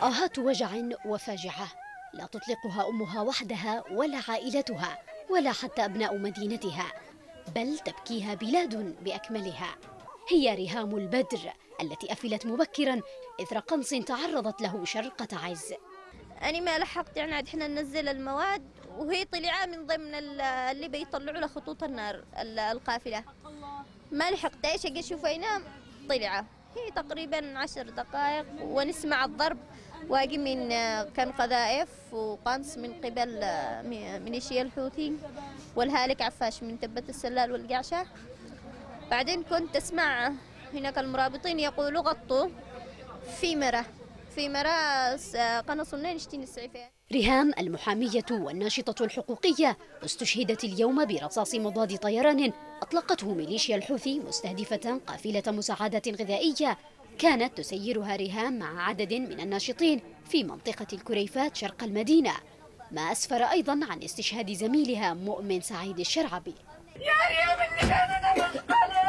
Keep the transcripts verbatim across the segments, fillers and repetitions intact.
آهات وجع وفاجعة لا تطلقها أمها وحدها ولا عائلتها ولا حتى أبناء مدينتها، بل تبكيها بلاد بأكملها. هي ريهام البدر التي أفلت مبكرا إثر قنص تعرضت له شرقة عز. أنا ما لحقت، يعني عاد إحنا ننزل المواد وهي طلعة من ضمن اللي بيطلعوا لخطوط النار القافلة، ما لحقت ايش اجي اشوفينا طلعة. هي تقريبا عشر دقائق ونسمع الضرب واجي من كان قذائف وقنص من قبل ميليشيا الحوثي والهالك عفاش من تبة السلال والقعشة. بعدين كنت اسمع هناك المرابطين يقولوا غطوا في مرة في مرة قنصوا لنا نشتين السعيفين. ريهام المحامية والناشطة الحقوقية استشهدت اليوم برصاص مضاد طيران أطلقته ميليشيا الحوثي مستهدفة قافلة مساعدات غذائية كانت تسيرها ريهام مع عدد من الناشطين في منطقة الكريفات شرق المدينة، ما أسفر أيضا عن استشهاد زميلها مؤمن سعيد الشرعبي. يا ريهام اللي كان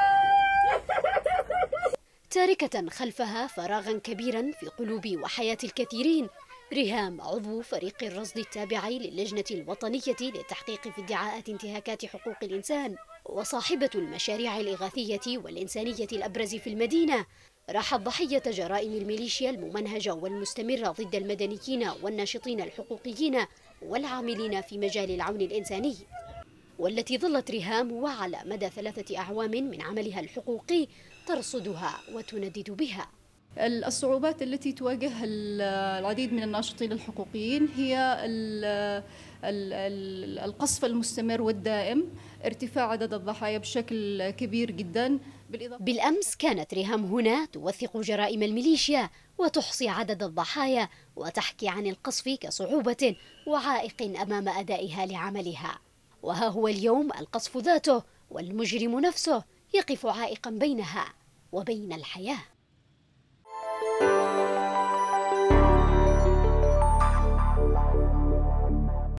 تاركة خلفها فراغا كبيرا في قلوب وحياة الكثيرين. ريهام عضو فريق الرصد التابع للجنة الوطنية للتحقيق في ادعاءات انتهاكات حقوق الإنسان وصاحبة المشاريع الإغاثية والإنسانية الأبرز في المدينة، راحت ضحية جرائم الميليشيا الممنهجة والمستمرة ضد المدنيين والناشطين الحقوقيين والعاملين في مجال العون الإنساني، والتي ظلت ريهام وعلى مدى ثلاثة أعوام من عملها الحقوقي ترصدها وتندد بها. الصعوبات التي تواجه العديد من الناشطين الحقوقيين هي القصف المستمر والدائم، ارتفاع عدد الضحايا بشكل كبير جدا. بالأمس كانت ريهام هنا توثق جرائم الميليشيا وتحصي عدد الضحايا وتحكي عن القصف كصعوبة وعائق أمام أدائها لعملها، وها هو اليوم القصف ذاته والمجرم نفسه يقف عائقا بينها وبين الحياة.